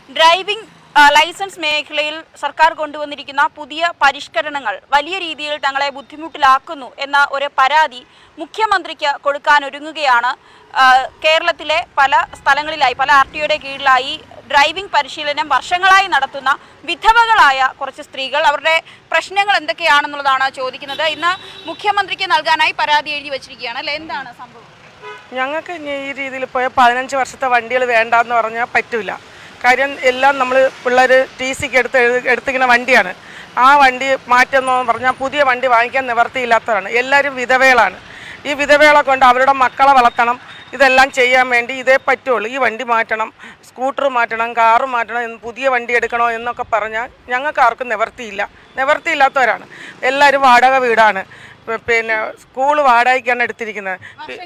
Driving licence മേഖലയിൽ സർക്കാർ കൊണ്ടുവന്നിരിക്കുന്ന പുതിയ പരിഷ്കരണങ്ങൾ വലിയ രീതിയിൽ തങ്ങളെ ബുദ്ധിമുട്ടിലാക്കുന്നു എന്ന ഒരു പരാതി മുഖ്യമന്ത്രിക്ക് കൊടുക്കാനൊരുങ്ങുകയാണ്. കേരളത്തിലെ പല സ്ഥലങ്ങളിലായി പല RTOയുടെ കീഴിലായി ഡ്രൈവിംഗ് പരിശീലനം വർഷങ്ങളായി നടത്തുന്ന വിധവകളായ കുറച്ച് സ്ത്രീകൾ അവരുടെ പ്രശ്നങ്ങൾ എന്തൊക്കെയാണെന്നുള്ളതാണ് ചോദിക്കുന്നത്. ഇന്ന് മുഖ്യമന്ത്രിക്ക് നൽകാനായി പരാതി എഴുതി വച്ചിരിക്കുകയാണ് അല്ലേ, എന്താണ് സംഭവം? ഞങ്ങൾക്ക് ഈ രീതിയിൽ പോയ 15 വർഷത്തെ വണ്ടികൾ വേണ്ടെന്ന് പറഞ്ഞാൽ പറ്റില്ല. കാര്യം എല്ലാം നമ്മൾ പിള്ളേർ TCക്ക് എടുത്തിങ്ങനെ വണ്ടിയാണ്. ആ വണ്ടി മാറ്റുമെന്ന് പറഞ്ഞാൽ പുതിയ വണ്ടി വാങ്ങിക്കാൻ നിവർത്തിയില്ലാത്തതാണ്. എല്ലാവരും വിധവകളാണ്. ഈ വിധവകളെ കൊണ്ട് അവരുടെ മക്കളെ വളർത്തണം, ഇതെല്ലാം ചെയ്യാൻ വേണ്ടി ഇതേ പറ്റുള്ളൂ. ഈ വണ്ടി മാറ്റണം, സ്കൂട്ടർ മാറ്റണം, കാറ് മാറ്റണം, പുതിയ വണ്ടി എടുക്കണോ എന്നൊക്കെ പറഞ്ഞാൽ ഞങ്ങൾക്ക് ആർക്കും നിവർത്തിയില്ലാത്തവരാണ്. എല്ലാവരും വാടക വീടാണ്, പിന്നെ സ്കൂൾ വാടകയ്ക്കാണ് എടുത്തിരിക്കുന്നത്.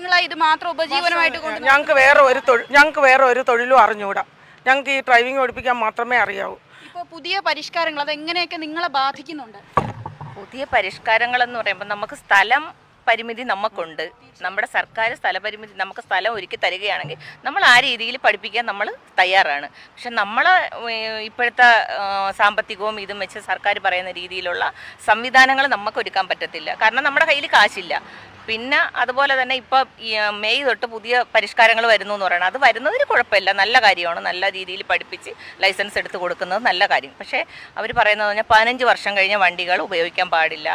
ഞങ്ങൾക്ക് വേറെ ഒരു തൊഴിലും അറിഞ്ഞുകൂടാ. ഞങ്ങൾക്ക് ഈ ഡ്രൈവിംഗ് പഠിപ്പിക്കാൻ മാത്രമേ അറിയാവൂ. ഇപ്പോൾ പുതിയ പരിഷ്കാരങ്ങൾ അതെങ്ങനെയൊക്കെ നിങ്ങളെ ബാധിക്കുന്നുണ്ട്? പുതിയ പരിഷ്കാരങ്ങൾ എന്ന് പറയുമ്പോൾ നമുക്ക് സ്ഥലം പരിമിതി നമുക്കുണ്ട്. നമ്മുടെ സർക്കാർ സ്ഥലപരിമിതി നമുക്ക് സ്ഥലം ഒരുക്കി തരികയാണെങ്കിൽ നമ്മൾ ആ രീതിയിൽ പഠിപ്പിക്കാൻ നമ്മൾ തയ്യാറാണ്. പക്ഷെ നമ്മൾ ഇപ്പോഴത്തെ സാമ്പത്തികവും ഇതും വെച്ച് സർക്കാർ പറയുന്ന രീതിയിലുള്ള സംവിധാനങ്ങൾ നമുക്ക് ഒരുക്കാൻ പറ്റത്തില്ല. കാരണം നമ്മുടെ കയ്യിൽ കാശില്ല. പിന്നെ അതുപോലെ തന്നെ ഇപ്പോൾ മെയ് തൊട്ട് പുതിയ പരിഷ്കാരങ്ങൾ വരുന്നു എന്ന് പറയുന്നത് അത് വരുന്നതിന് കുഴപ്പമില്ല, നല്ല കാര്യമാണ്. നല്ല രീതിയിൽ പഠിപ്പിച്ച് ലൈസൻസ് എടുത്ത് കൊടുക്കുന്നത് നല്ല കാര്യം. പക്ഷേ അവർ പറയുന്നത് പറഞ്ഞാൽ 15 വർഷം കഴിഞ്ഞ വണ്ടികൾ ഉപയോഗിക്കാൻ പാടില്ല.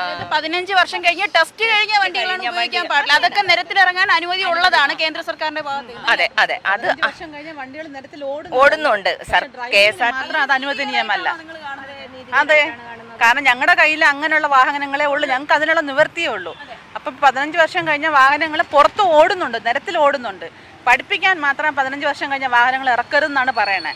15 വർഷം കഴിഞ്ഞ് ടെസ്റ്റ് കഴിഞ്ഞ വണ്ടികളാണ് ഉപയോഗിക്കാൻ പാടില്ല. അതൊക്കെ നിരത്തിലിറങ്ങാൻ അനുമതി ഉള്ളതാണ് കേന്ദ്ര സർക്കാരിന്റെ ഭാഗത്ത്. അതെ അതെ, അത് വണ്ടികൾ നിരത്തിൽ ഓടുന്നുണ്ട്. അത് അനുവദനീയമല്ല. അതെ, കാരണം ഞങ്ങളുടെ കയ്യിൽ അങ്ങനെയുള്ള വാഹനങ്ങളെ ഉള്ളൂ, ഞങ്ങൾക്ക് അതിനുള്ള നിവൃത്തിയേ ഉള്ളൂ. അപ്പം 15 വർഷം കഴിഞ്ഞ വാഹനങ്ങൾ പുറത്ത് ഓടുന്നുണ്ട്, നിരത്തിൽ ഓടുന്നുണ്ട്. പഠിപ്പിക്കാൻ മാത്രം 15 വർഷം കഴിഞ്ഞ വാഹനങ്ങൾ ഇറക്കരുതെന്നാണ് പറയണത്.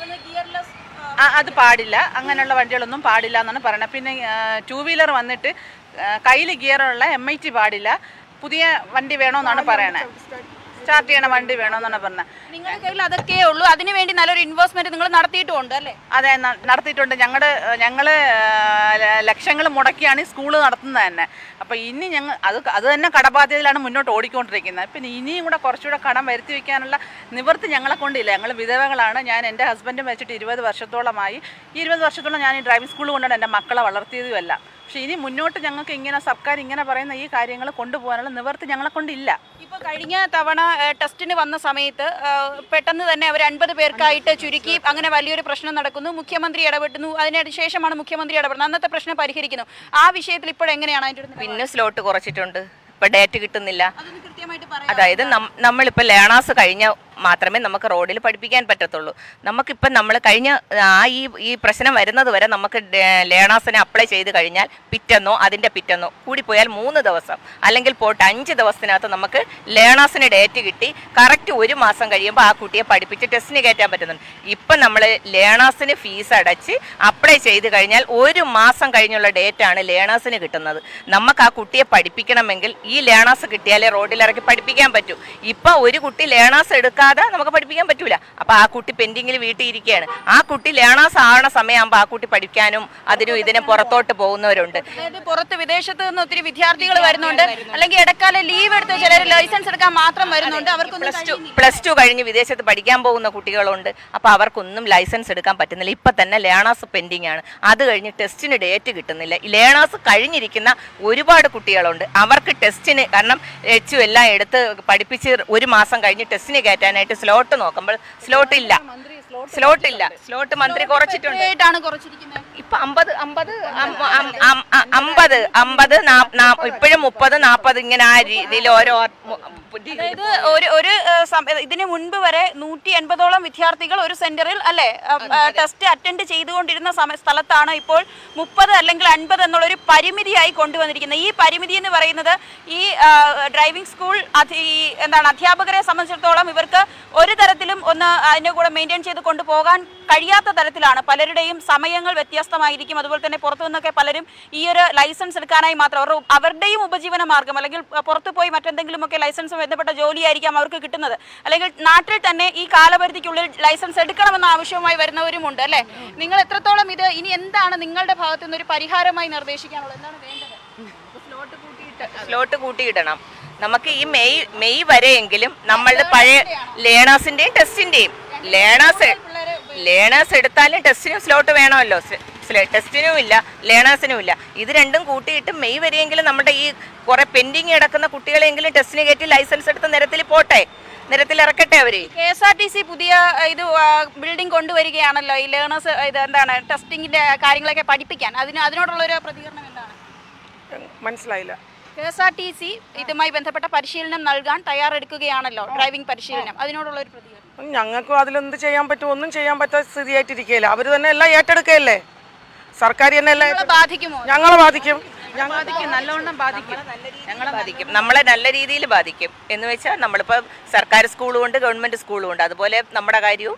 അത് പാടില്ല, അങ്ങനെയുള്ള വണ്ടികളൊന്നും പാടില്ല എന്നാണ് പറയണത്. പിന്നെ 2 വീലർ വന്നിട്ട് കയ്യിൽ ഗിയറുള്ള MIT പാടില്ല, പുതിയ വണ്ടി വേണമെന്നാണ് പറയണത്. സ്റ്റാർട്ട് ചെയ്യണ വണ്ടി വേണമെന്നാണ് പറഞ്ഞത്. നിങ്ങളുടെ കയ്യിൽ അതൊക്കെ ഉള്ളൂ, അതിനുവേണ്ടി നല്ലൊരു ഇൻവെസ്റ്റ്മെന്റ് നിങ്ങൾ നടത്തിയിട്ടുമുണ്ട് അല്ലേ? അതെ, നടത്തിയിട്ടുണ്ട്. ഞങ്ങൾ ലക്ഷങ്ങൾ മുടക്കിയാണ് ഈ സ്കൂൾ നടത്തുന്നത് തന്നെ. അപ്പോൾ ഇനി അത് തന്നെ കടബാധ്യതയിലാണ് മുന്നോട്ട് ഓടിക്കൊണ്ടിരിക്കുന്നത്. പിന്നെ ഇനിയും കൂടെ കുറച്ചുകൂടെ കടം വരുത്തി വയ്ക്കാനുള്ള നിവൃത്തി ഞങ്ങളെ കൊണ്ടില്ല. ഞങ്ങൾ വിധവകളാണ്. ഞാൻ എൻ്റെ ഹസ്ബൻഡും വെച്ചിട്ട് 20 വർഷത്തോളമായി. ഈ 20 വർഷത്തോളം ഞാൻ ഈ ഡ്രൈവിംഗ് സ്കൂൾ കൊണ്ടാണ് എൻ്റെ മക്കളെ വളർത്തിയതുമല്ല. പക്ഷെ ഇനി മുന്നോട്ട് ഞങ്ങൾക്ക് ഇങ്ങനെ സർക്കാർ ഇങ്ങനെ പറയുന്ന ഈ കാര്യങ്ങൾ കൊണ്ടുപോകാനുള്ള നിവൃത്തി ഞങ്ങളെ കൊണ്ടില്ല. ഇപ്പോൾ കഴിഞ്ഞ തവണ ടെസ്റ്റിന് വന്ന സമയത്ത് പെട്ടെന്ന് തന്നെ അവർ 50 പേർക്കായിട്ട് ചുരുക്കി, അങ്ങനെ വലിയൊരു പ്രശ്നം നടക്കുന്നു. മുഖ്യമന്ത്രി ഇടപെട്ടുന്നു. അതിന് ശേഷമാണ് മുഖ്യമന്ത്രി ഇടപെടുന്നത്. അന്നത്തെ പ്രശ്നം പരിഹരിക്കുന്നു. ആ വിഷയത്തിൽ ഇപ്പോഴെങ്ങനെയാണ് അതിൻ്റെ പിന്നെ സ്ലോട്ട് കുറച്ചിട്ടുണ്ട്, ഇപ്പം ഡേറ്റ് കിട്ടുന്നില്ല. അതായത് നമ്മളിപ്പോൾ ലേണാസ് കഴിഞ്ഞ മാത്രമേ നമുക്ക് റോഡിൽ പഠിപ്പിക്കാൻ പറ്റത്തുള്ളൂ. നമുക്കിപ്പം നമ്മൾ കഴിഞ്ഞ ഈ പ്രശ്നം വരുന്നത് വരെ നമുക്ക് ലേണാസിനെ അപ്ലൈ ചെയ്ത് കഴിഞ്ഞാൽ അതിൻ്റെ പിറ്റെന്നോ കൂടിപ്പോയാൽ 3 ദിവസം അല്ലെങ്കിൽ പോട്ട് 5 ദിവസത്തിനകത്ത് നമുക്ക് ലേണാസിന് ഡേറ്റ് കിട്ടി കറക്റ്റ് 1 മാസം കഴിയുമ്പോൾ ആ കുട്ടിയെ പഠിപ്പിച്ച് ടെസ്റ്റിന് കയറ്റാൻ പറ്റുന്നുണ്ട്. ഇപ്പം നമ്മൾ ലേണാസിന് ഫീസ് അടച്ച് അപ്ലൈ ചെയ്ത് കഴിഞ്ഞാൽ 1 മാസം കഴിഞ്ഞുള്ള ഡേറ്റാണ് ലേണാസിന് കിട്ടുന്നത്. നമുക്ക് ആ കുട്ടിയെ പഠിപ്പിക്കണമെങ്കിൽ ഈ ലേണാസ് കിട്ടിയാലേ റോഡിലിറക്കി പഠിപ്പിക്കാൻ പറ്റൂ. ഇപ്പം ഒരു കുട്ടി ലേണാസ് എടുക്കാതെ നമുക്ക് പഠിപ്പിക്കാൻ പറ്റൂല. അപ്പൊ ആ കുട്ടി പെൻഡിങ്ങിൽ വീട്ടിൽ ഇരിക്കുകയാണ്. ആ കുട്ടി ലേണാസ് ആവണ സമയമാകുമ്പോൾ ആ കുട്ടി പഠിക്കാനും അതിനും ഇതിനും പുറത്തോട്ട് പോകുന്നവരുണ്ട്. പുറത്ത് വിദേശത്ത് നിന്ന് ഒത്തിരി വിദ്യാർത്ഥികൾ വരുന്നുണ്ട്, അല്ലെങ്കിൽ ഇടക്കാല ലീവ് എടുത്ത് ചിലർ ലൈസൻസ് എടുക്കാൻ മാത്രം വരുന്നുണ്ട്. അവർക്ക് പ്ലസ് ടു കഴിഞ്ഞ് വിദേശത്ത് പഠിക്കാൻ പോകുന്ന കുട്ടികളുണ്ട്. അപ്പൊ അവർക്കൊന്നും ലൈസൻസ് എടുക്കാൻ പറ്റുന്നില്ല. ഇപ്പൊ തന്നെ ലേണാസ് പെൻഡിങ് ആണ്. അത് കഴിഞ്ഞ് ടെസ്റ്റിന് ഡേറ്റ് കിട്ടുന്നില്ല. ലേണാസ് കഴിഞ്ഞിരിക്കുന്ന ഒരുപാട് കുട്ടികളുണ്ട്. അവർക്ക് ടെസ്റ്റിന് കാരണം എല്ലാം എടുത്ത് പഠിപ്പിച്ച് 1 മാസം കഴിഞ്ഞ് ടെസ്റ്റിന് കയറ്റാനായിട്ട് സ്ലോട്ട് നോക്കുമ്പോൾ സ്ലോട്ട് ഇല്ല. സ്ലോട്ട് മന്ത്രി കുറച്ചിട്ടുണ്ട്. ഇപ്പൊ 50 ഇപ്പോഴും 30, 40 ഇങ്ങനെ ആ രീതിയിൽ ഓരോ. അതായത് ഇതിന് മുൻപ് വരെ 180ഓളം വിദ്യാർത്ഥികൾ ഒരു സെന്ററിൽ അല്ലെ ടെസ്റ്റ് അറ്റൻഡ് ചെയ്തുകൊണ്ടിരുന്ന സ്ഥലത്താണ് ഇപ്പോൾ 30 അല്ലെങ്കിൽ 50 എന്നുള്ളൊരു പരിമിതിയായി കൊണ്ടുവന്നിരിക്കുന്നത്. ഈ പരിമിതി എന്ന് പറയുന്നത് ഈ ഡ്രൈവിംഗ് സ്കൂൾ അധ്യാപകരെ സംബന്ധിച്ചിടത്തോളം ഇവർക്ക് ഒരു തരത്തിലും അതിന്റെ കൂടെ മെയിൻറ്റെയിൻ ചെയ്ത് കൊണ്ടുപോകാൻ കഴിയാത്ത തരത്തിലാണ്. പലരുടെയും സമയങ്ങൾ വ്യത്യസ്തമായിരിക്കും. അതുപോലെ തന്നെ പുറത്തു നിന്നൊക്കെ പലരും ഈ ഒരു ലൈസൻസ് എടുക്കാനായി മാത്രം അവരുടെയും ഉപജീവന മാർഗം അല്ലെങ്കിൽ പുറത്തു പോയി മറ്റെന്തെങ്കിലുമൊക്കെ ലൈസൻസ് ബന്ധപ്പെട്ട ജോലിയായിരിക്കാം അവർക്ക് കിട്ടുന്നത്. അല്ലെങ്കിൽ നാട്ടിൽ തന്നെ ഈ കാലപരിധിക്കുള്ളിൽ ലൈസൻസ് എടുക്കണമെന്ന ആവശ്യവുമായി വരുന്നവരുമുണ്ട് അല്ലേ? നിങ്ങൾ എത്രത്തോളം ഇത് ഇനി എന്താണ് നിങ്ങളുടെ ഭാഗത്തു നിന്ന് ഒരു പരിഹാരമായി നിർദ്ദേശിക്കാനുള്ളത്? എന്താണ് വേണ്ടത്? സ്ലോട്ട് കൂട്ടിയിടണം. നമുക്ക് ഈ മെയ് വരെയെങ്കിലും നമ്മളുടെ പഴയ ലേണേഴ്സിന്റെയും ടെസ്റ്റിന്റെയും ലേണേഴ്സ് ലേണേഴ്സ് എടുത്താലും ടെസ്റ്റിനും സ്ലോട്ട് വേണമല്ലോ. ടെസ്റ്റിനും ഇല്ല, ലേണേഴ്സിനും ഇല്ല. ഇത് രണ്ടും കൂട്ടിയിട്ട് മെയ് വരെയെങ്കിലും നമ്മുടെ ഈ കുറെ പെൻഡിങ് കിടക്കുന്ന കുട്ടികളെങ്കിലും ടെസ്റ്റിന് കയറ്റി ലൈസൻസ് എടുത്ത് നിരത്തിൽ പോട്ടെ, നിരത്തിൽ ഇറക്കട്ടെ അവര്. KSRTC പുതിയ ഇത് ബിൽഡിംഗ് കൊണ്ടുവരികയാണല്ലോ, ഈ ലേണേഴ്സ് ഇത് എന്താണ് ടെസ്റ്റിങ്ങിന്റെ കാര്യങ്ങളൊക്കെ പഠിപ്പിക്കാൻ. അതിനോടുള്ള ഒരു പ്രതികരണം എന്താണ്? മനസ്സിലായില്ല. KSRTC ഇതുമായി ബന്ധപ്പെട്ട പരിശീലനം നൽകാൻ തയ്യാറെടുക്കുകയാണല്ലോ, ഡ്രൈവിംഗ് പരിശീലനം. അതിനോടുള്ള ഒരു പ്രതികരണം? ഞങ്ങൾക്കും അതിലെന്ത് ചെയ്യാൻ പറ്റും? ഒന്നും ചെയ്യാൻ പറ്റാത്ത സ്ഥിതിയായിട്ടിരിക്കുകയില്ല. അവർ തന്നെ എല്ലാം ഏറ്റെടുക്കുകയല്ലേ, സർക്കാർ തന്നെ എല്ലാം. ബാധിക്കുമോ? ഞങ്ങളെ ബാധിക്കും, നല്ലവണ്ണം ബാധിക്കും, ഞങ്ങളെ ബാധിക്കും, നമ്മളെ നല്ല രീതിയിൽ ബാധിക്കും. എന്ന് വെച്ചാൽ നമ്മളിപ്പോൾ സർക്കാർ സ്കൂളും ഉണ്ട്, ഗവൺമെന്റ് സ്കൂളും ഉണ്ട്. അതുപോലെ നമ്മുടെ കാര്യവും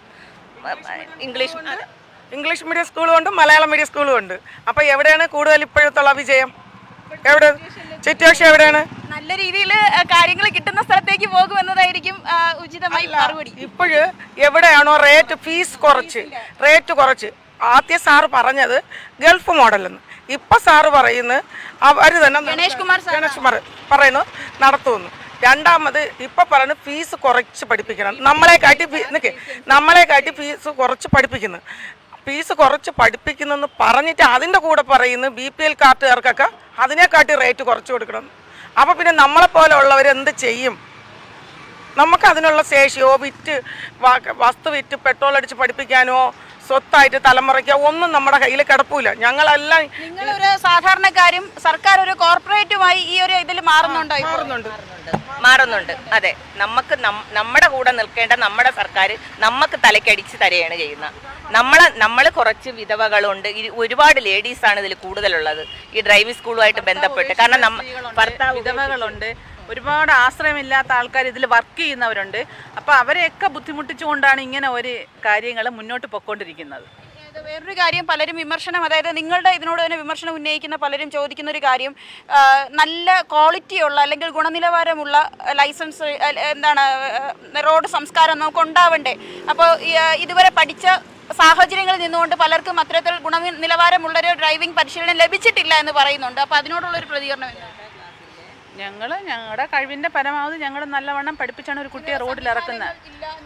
ഇംഗ്ലീഷ് മീഡിയം സ്കൂളും ഉണ്ട്, മലയാളം മീഡിയം സ്കൂളും ഉണ്ട്. അപ്പോൾ എവിടെയാണ് കൂടുതൽ ഇപ്പോഴത്തുള്ള വിജയം? എവിടെ സിറ്റുവേഷൻ എവിടെയാണ്? നല്ല രീതിയിൽ കാര്യങ്ങൾ കിട്ടുന്ന സ്ഥലത്തേക്ക് പോകുമെന്നതായിരിക്കും ഉചിതമായി മറുപടി. ഇപ്പോഴ് എവിടെയാണോ ഫീസ് കുറച്ച് ആദ്യം സാറ് പറഞ്ഞത് ഗൾഫ് മോഡലെന്ന്, ഇപ്പൊ സാറ് പറയുന്നത് അവര് തന്നെ ഗണേഷ് കുമാർ പറയുന്നു നടത്തുമെന്ന്. രണ്ടാമത് ഇപ്പൊ പറയുന്നത് ഫീസ് കുറച്ച് പഠിപ്പിക്കണം, നമ്മളെ കാട്ടി ഫീസ് കുറച്ച് പഠിപ്പിക്കുന്നു. ഫീസ് കുറച്ച് പഠിപ്പിക്കുന്നെന്ന് പറഞ്ഞിട്ട് അതിൻ്റെ കൂടെ പറയുന്നു BPL കാർഡുകാർക്കൊക്കെ അതിനെക്കാട്ടി റേറ്റ് കുറച്ച് കൊടുക്കണം. അപ്പോൾ പിന്നെ നമ്മളെപ്പോലെ ഉള്ളവരെന്ത് ചെയ്യും? നമുക്ക് അതിനുള്ള ശേഷിയോ വസ്തു വിറ്റ് പെട്രോൾ അടിച്ച് പഠിപ്പിക്കാനോ സ്വത്തായിട്ട് തലമുറയ്ക്കോ ഒന്നും നമ്മുടെ കയ്യിൽ കിടപ്പില്ല. ഞങ്ങളെല്ലാം നിങ്ങളൊരു സാധാരണക്കാരും സർക്കാർ ഒരു കോർപ്പറേറ്റുമായി ഈ ഒരു ഇതിൽ മാറുന്നുണ്ട്. അതെ, നമുക്ക് നമ്മുടെ കൂടെ നിൽക്കേണ്ട നമ്മുടെ സർക്കാർ നമുക്ക് തലക്കടിച്ച് തരികയാണ് ചെയ്യുന്നത്. നമ്മൾ കുറച്ച് വിധവകളുണ്ട്, ഒരുപാട് ലേഡീസാണ് ഇതിൽ കൂടുതലുള്ളത് ഈ ഡ്രൈവിംഗ് സ്കൂളുമായിട്ട് ബന്ധപ്പെട്ട്. കാരണം വിധവകളുണ്ട്, ഒരുപാട് ആശ്രയമില്ലാത്ത ആൾക്കാർ ഇതിൽ വർക്ക് ചെയ്യുന്നവരുണ്ട്. അപ്പോൾ അവരെയൊക്കെ ബുദ്ധിമുട്ടിച്ചുകൊണ്ടാണ് ഇങ്ങനെ ഒരു കാര്യങ്ങൾ മുന്നോട്ട് പോയിക്കൊണ്ടിരിക്കുന്നത്. വേറൊരു കാര്യം, പലരും വിമർശനം, അതായത് നിങ്ങളുടെ ഇതിനോട് തന്നെ വിമർശനം ഉന്നയിക്കുന്ന പലരും ചോദിക്കുന്ന ഒരു കാര്യം, നല്ല ക്വാളിറ്റിയുള്ള അല്ലെങ്കിൽ ഗുണനിലവാരമുള്ള ലൈസൻസ് റോഡ് സംസ്കാരം നമുക്ക് ഉണ്ടാവണ്ടേ? അപ്പോൾ ഇതുവരെ പഠിച്ച സാഹചര്യങ്ങളിൽ നിന്നുകൊണ്ട് പലർക്കും അത്തരത്തിൽ ഗുണനിലവാരമുള്ളൊരു ഡ്രൈവിംഗ് പരിശീലനം ലഭിച്ചിട്ടില്ല എന്ന് പറയുന്നുണ്ട്. അപ്പോൾ അതിനോടുള്ളൊരു പ്രതികരണം എന്താണ്? ഞങ്ങളുടെ കഴിവിന്റെ പരമാവധി ഞങ്ങൾ നല്ലവണ്ണം പഠിപ്പിച്ചാണ് ഒരു കുട്ടിയെ റോഡിൽ ഇറക്കുന്നത്.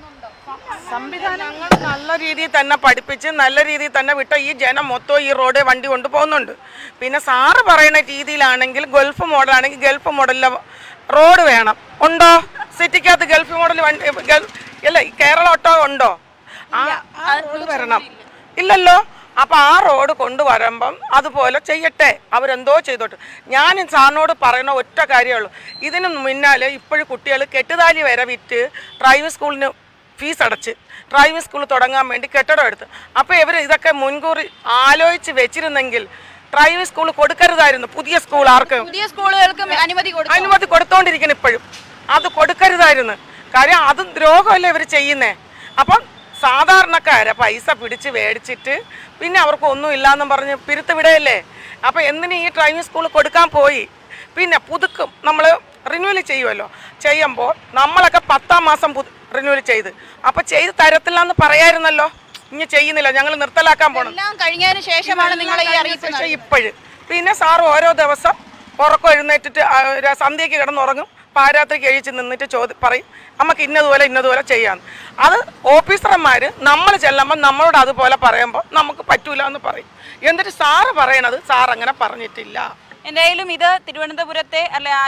സംവിധാനങ്ങൾ നല്ല രീതിയിൽ തന്നെ പഠിപ്പിച്ച് നല്ല രീതിയിൽ തന്നെ വിട്ട ഈ ജനം മൊത്തം ഈ റോഡ് വണ്ടി കൊണ്ട് പോകുന്നുണ്ട്. പിന്നെ സാറ് പറയുന്ന രീതിയിലാണെങ്കിൽ ഗൾഫ് മോഡലാണെങ്കിൽ ഗൾഫ് മോഡലിലെ റോഡ് വേണം. ഉണ്ടോ സിറ്റിക്കകത്ത് ഗൾഫ് മോഡൽ വണ്ടി? അല്ല, കേരള ഓട്ടോ ഉണ്ടോ? ആ റോഡ് വരണം, ഇല്ലല്ലോ. അപ്പം ആ റോഡ് കൊണ്ടുവരുമ്പം അതുപോലെ ചെയ്യട്ടെ, അവരെന്തോ ചെയ്തോട്ടെ. ഞാൻ സാറിനോട് പറയുന്ന ഒറ്റ കാര്യമുള്ളൂ, ഇതിന് മുന്നാലെ ഇപ്പോഴും കുട്ടികൾ കെട്ടുതാലി വരെ വിറ്റ് ഡ്രൈവിംഗ് സ്കൂളിന് ഫീസ് അടച്ച് ഡ്രൈവിംഗ് സ്കൂൾ തുടങ്ങാൻ വേണ്ടി കെട്ടിടം എടുത്ത്. അപ്പോൾ ഇവർ ഇതൊക്കെ മുൻകൂർ ആലോചിച്ച് വെച്ചിരുന്നെങ്കിൽ ഡ്രൈവിംഗ് സ്കൂൾ കൊടുക്കരുതായിരുന്നു. പുതിയ സ്കൂൾ ആർക്കും പുതിയ സ്കൂളുകൾക്ക് അനുമതി കൊടുത്തോണ്ടിരിക്കണം. ഇപ്പോഴും അത് കൊടുക്കരുതായിരുന്നു. കാര്യം അത് ദ്രോഹമല്ലേ ഇവർ ചെയ്യുന്നേ. അപ്പം സാധാരണക്കാരെ പൈസ പിടിച്ച് മേടിച്ചിട്ട് പിന്നെ അവർക്ക് ഒന്നും ഇല്ലയെന്നും പറഞ്ഞ് പിരുത്ത് വിടയല്ലേ. അപ്പോൾ എന്തിനും ഈ ഡ്രൈവിംഗ് സ്കൂൾ കൊടുക്കാൻ പോയി. പിന്നെ പുതുക്കും, നമ്മൾ റിന്യൂവൽ ചെയ്യുമല്ലോ. ചെയ്യുമ്പോൾ നമ്മളൊക്കെ 10-ാം മാസം റിന്യൂവൽ ചെയ്ത്, അപ്പോൾ ചെയ്ത് തരത്തില്ലെന്ന് പറയായിരുന്നല്ലോ. ഇനി ചെയ്യുന്നില്ല, ഞങ്ങൾ നിർത്തലാക്കാൻ പോകണം. കഴിഞ്ഞതിന് ശേഷമാണ് നിങ്ങൾ ഈ അറിയിച്ചത്. ഇപ്പോഴും പിന്നെ സാറ് ഓരോ ദിവസം ഉറക്കം എഴുന്നേറ്റിട്ട് സന്ധ്യയ്ക്ക് കിടന്നുറങ്ങും, പാരാത്രിക്ക് കഴിച്ച് നിന്നിട്ട് പറയും നമുക്ക് ഇന്നതുപോലെ ചെയ്യാമെന്ന്. അത് ഓഫീസർമാർ നമ്മൾ ചെല്ലുമ്പോൾ നമ്മളോട് അതുപോലെ പറയുമ്പോൾ നമുക്ക് പറ്റൂല എന്ന് പറയും. എന്നിട്ട് സാറ് പറയണത് സാർ അങ്ങനെ പറഞ്ഞിട്ടില്ല. എന്തായാലും ഇത് തിരുവനന്തപുരത്തെ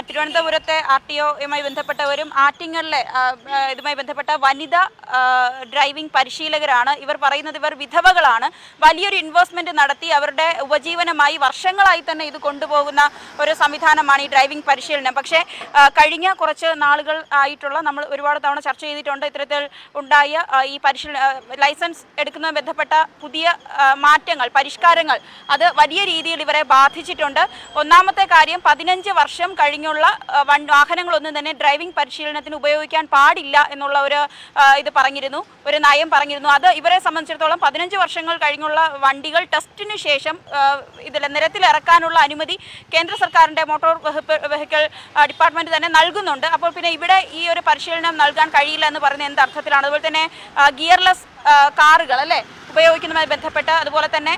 RTOയുമായി ബന്ധപ്പെട്ടവരും ആറ്റിങ്ങലിലെ ഇതുമായി ബന്ധപ്പെട്ട വനിതാ ഡ്രൈവിംഗ് പരിശീലകരാണ്. ഇവർ പറയുന്നത് ഇവർ വിധവകളാണ്. വലിയൊരു ഇൻവെസ്റ്റ്മെന്റ് നടത്തി അവരുടെ ഉപജീവനമായി വർഷങ്ങളായി തന്നെ ഇത് കൊണ്ടുപോകുന്ന ഒരു സംവിധാനമാണ് ഈ ഡ്രൈവിംഗ് പരിശീലനം. പക്ഷേ കഴിഞ്ഞ കുറച്ച് നാളുകൾ ആയിട്ടുള്ള നമ്മൾ ഒരുപാട് തവണ ചർച്ച ചെയ്തിട്ടുണ്ട്, ഇത്തരത്തിൽ ഉണ്ടായ ഈ ലൈസൻസ് എടുക്കുന്നതുമായി ബന്ധപ്പെട്ട പുതിയ മാറ്റങ്ങൾ, പരിഷ്കാരങ്ങൾ അത് വലിയ രീതിയിൽ ഇവരെ ബാധിച്ചിട്ടുണ്ട്. ഒന്നാമത്തെ കാര്യം, 15 വർഷം കഴിഞ്ഞുള്ള വാഹനങ്ങളൊന്നും തന്നെ ഡ്രൈവിംഗ് പരിശീലനത്തിന് ഉപയോഗിക്കാൻ പാടില്ല എന്നുള്ള ഒരു നയം പറഞ്ഞിരുന്നു. അത് ഇവരെ സംബന്ധിച്ചിടത്തോളം 15 വർഷങ്ങൾ കഴിഞ്ഞുള്ള വണ്ടികൾ ടെസ്റ്റിന് ശേഷം നിരത്തിലിറക്കാനുള്ള അനുമതി കേന്ദ്ര സർക്കാരിൻ്റെ മോട്ടോർ വെഹിക്കിൾ ഡിപ്പാർട്ട്മെന്റ് തന്നെ നൽകുന്നുണ്ട്. അപ്പോൾ പിന്നെ ഇവിടെ ഈ ഒരു പരിശീലനം നൽകാൻ കഴിയില്ല എന്ന് പറയുന്നത് എന്ത് അർത്ഥത്തിലാണ്? അതുപോലെ തന്നെ ഗിയർലെസ് കാറുകൾ അല്ലേ ഉപയോഗിക്കുന്നതുമായി ബന്ധപ്പെട്ട്, അതുപോലെ തന്നെ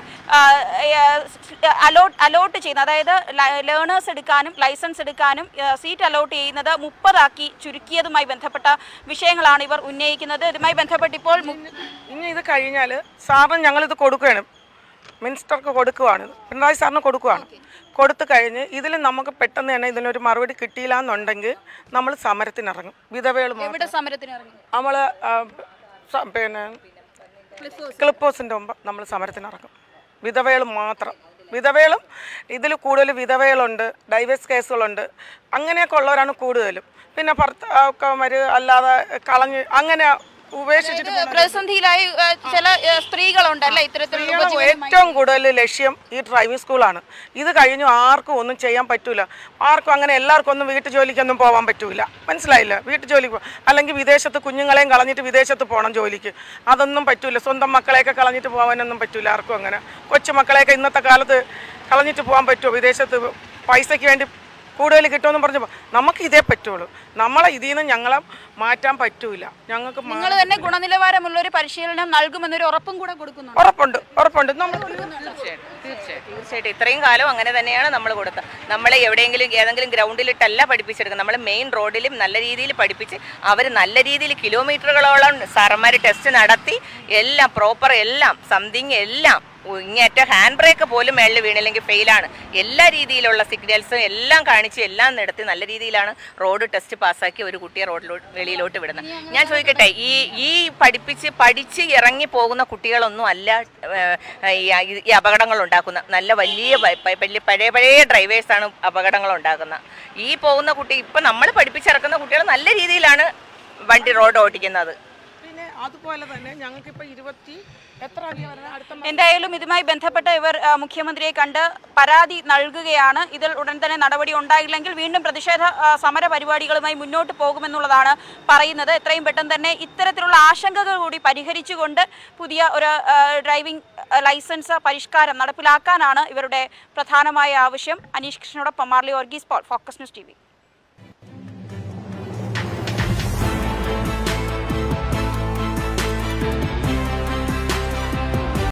അലോട്ട് ചെയ്യുന്ന, അതായത് ലേണേഴ്സ് എടുക്കാനും ലൈസൻസ് എടുക്കാനും സീറ്റ് അലോട്ട് ചെയ്യുന്നത് 30 ചുരുക്കിയതുമായി ബന്ധപ്പെട്ട വിഷയങ്ങളാണ് ഇവർ ഉന്നയിക്കുന്നത്. ഇതുമായി ബന്ധപ്പെട്ട് ഇപ്പോൾ ഇനി ഇത് കഴിഞ്ഞാൽ സാറിന് ഞങ്ങളിത് കൊടുക്കുകയാണ്, മിനിസ്റ്റർക്ക് കൊടുക്കുകയാണ്, പിണറായി സാറിന് കൊടുക്കുകയാണ്. കൊടുത്തു കഴിഞ്ഞ് ഇതിൽ നമുക്ക് പെട്ടെന്ന് തന്നെ ഇതിനൊരു മറുപടി കിട്ടിയില്ല എന്നുണ്ടെങ്കിൽ നമ്മൾ സമരത്തിനിറങ്ങും. വിധവകൾ നമ്മൾ പിന്നെ ക്ലിപ്പോസിൻ്റെ മുമ്പ് നമ്മൾ സമരത്തിനിറങ്ങും. വിധവകൾ മാത്രം, വിധവകളും ഇതിൽ കൂടുതൽ വിധവകളുണ്ട്, ഡൈവേഴ്സ് കേസുകളുണ്ട്, അങ്ങനെയൊക്കെ ഉള്ളവരാണ് കൂടുതലും. പിന്നെ ഭർത്താക്കന്മാർ അല്ലാതെ കളഞ്ഞ് അങ്ങനെ ഉപേക്ഷിച്ചിട്ട് പ്രതിസന്ധിയിലായി ചില സ്ത്രീകളുണ്ടല്ലേ ഇത്തരത്തിലുള്ള. ഏറ്റവും കൂടുതൽ ലക്ഷ്യം ഈ ഡ്രൈവിംഗ് സ്കൂളാണ്. ഇത് കഴിഞ്ഞു ആർക്കും ഒന്നും ചെയ്യാൻ പറ്റൂല. ആർക്കും അങ്ങനെ എല്ലാവർക്കും ഒന്നും വീട്ടു ജോലിക്കൊന്നും പോകാൻ പറ്റൂല, മനസ്സിലായില്ല? വീട്ടു ജോലിക്ക് അല്ലെങ്കിൽ വിദേശത്ത് കുഞ്ഞുങ്ങളെയും കളഞ്ഞിട്ട് വിദേശത്ത് പോകണം ജോലിക്ക്, അതൊന്നും പറ്റൂല. സ്വന്തം മക്കളെയൊക്കെ കളഞ്ഞിട്ട് പോകാനൊന്നും പറ്റൂല ആർക്കും. അങ്ങനെ കൊച്ചുമക്കളെയൊക്കെ ഇന്നത്തെ കാലത്ത് കളഞ്ഞിട്ട് പോകാൻ പറ്റുമോ? വിദേശത്ത് പൈസയ്ക്ക് വേണ്ടി കൂടുതൽ കിട്ടുമെന്ന് പറഞ്ഞപ്പോൾ നമുക്ക് ഇതേ പറ്റുള്ളൂ. നമ്മളെ ഇതിൽ നിന്ന് ഞങ്ങളെ മാറ്റാൻ പറ്റൂല. ഞങ്ങൾക്ക് നിങ്ങൾ തന്നെ ഗുണനിലവാരമുള്ള ഒരു പരിശീലനം നൽകുമെന്നൊരു ഉറപ്പും കൂടെ കൊടുക്കുന്നു. ഉറപ്പുണ്ട് നമ്മൾ തീർച്ചയായിട്ടും ഇത്രയും കാലം അങ്ങനെ തന്നെയാണ് നമ്മൾ കൊടുത്തത്. നമ്മളെ എവിടെയെങ്കിലും ഏതെങ്കിലും ഗ്രൗണ്ടിലിട്ടല്ല പഠിപ്പിച്ചെടുക്കുന്നത്. നമ്മൾ മെയിൻ റോഡിലും നല്ല രീതിയിൽ പഠിപ്പിച്ച് അവർ നല്ല രീതിയിൽ കിലോമീറ്ററുകളോളം സാറന്മാർ ടെസ്റ്റ് നടത്തി എല്ലാം പ്രോപ്പർ, എല്ലാം സംതിങ് എല്ലാം ഇങ്ങേറ്റ ഹാൻഡ് ബ്രേക്ക് പോലും മേളിൽ വീണില്ലെങ്കിൽ ഫെയിലാണ്. എല്ലാ രീതിയിലുള്ള സിഗ്നൽസും എല്ലാം കാണിച്ച് എല്ലാം നടത്തി നല്ല രീതിയിലാണ് റോഡ് ടെസ്റ്റ് പാസ്സാക്കി ഒരു കുട്ടിയെ വെളിയിലോട്ട് വിടുന്നത്. ഞാൻ ചോദിക്കട്ടെ, ഈ പഠിച്ച് ഇറങ്ങി പോകുന്ന കുട്ടികളൊന്നും അല്ല ഈ അപകടങ്ങൾ ഉണ്ടാക്കുന്ന. നല്ല വലിയ പഴയ ഡ്രൈവേഴ്സാണ് അപകടങ്ങൾ ഉണ്ടാക്കുന്നത്. ഈ പോകുന്ന കുട്ടി ഇപ്പം നമ്മൾ പഠിപ്പിച്ചിറക്കുന്ന കുട്ടികൾ നല്ല രീതിയിലാണ് വണ്ടി റോഡ് ഓടിക്കുന്നത്. പിന്നെ അതുപോലെ തന്നെ ഞങ്ങൾക്കിപ്പോൾ എന്തായാലും ഇതുമായി ബന്ധപ്പെട്ട് ഇവർ മുഖ്യമന്ത്രിയെ കണ്ട് പരാതി നൽകുകയാണ്. ഇതിൽ ഉടൻ തന്നെ നടപടി ഉണ്ടായില്ലെങ്കിൽ വീണ്ടും പ്രതിഷേധ സമര പരിപാടികളുമായി മുന്നോട്ട് പോകുമെന്നുള്ളതാണ് പറയുന്നത്. എത്രയും പെട്ടെന്ന് തന്നെ ഇത്തരത്തിലുള്ള ആശങ്കകൾ കൂടി പരിഹരിച്ചുകൊണ്ട് പുതിയ ഒരു ഡ്രൈവിംഗ് ലൈസൻസ് പരിഷ്കാരം നടപ്പിലാക്കാനാണ് ഇവരുടെ പ്രധാനമായ ആവശ്യം. അനീഷ് കൃഷ്ണനോടൊപ്പം Marley Varghese Paul, focus news TV.